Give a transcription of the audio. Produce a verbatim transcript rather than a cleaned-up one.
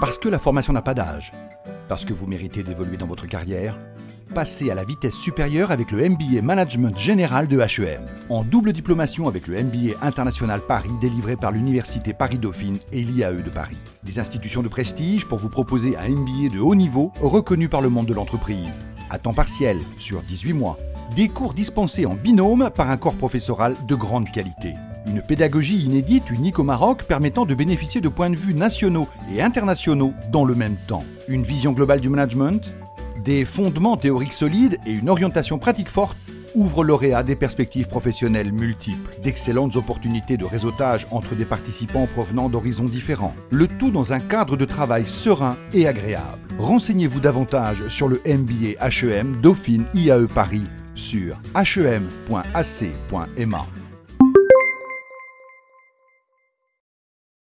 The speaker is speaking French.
Parce que la formation n'a pas d'âge. Parce que vous méritez d'évoluer dans votre carrière. Passez à la vitesse supérieure avec le M B A Management Général de H E M, en double diplomation avec le M B A International Paris délivré par l'Université Paris-Dauphine et l'I A E de Paris. Des institutions de prestige pour vous proposer un M B A de haut niveau reconnu par le monde de l'entreprise. À temps partiel, sur dix-huit mois. Des cours dispensés en binôme par un corps professoral de grande qualité. Une pédagogie inédite, unique au Maroc, permettant de bénéficier de points de vue nationaux et internationaux dans le même temps. Une vision globale du management, des fondements théoriques solides et une orientation pratique forte ouvrent lauréats des perspectives professionnelles multiples, d'excellentes opportunités de réseautage entre des participants provenant d'horizons différents, le tout dans un cadre de travail serein et agréable. Renseignez-vous davantage sur le M B A H E M Dauphine I A E Paris sur h e m point a c point m a.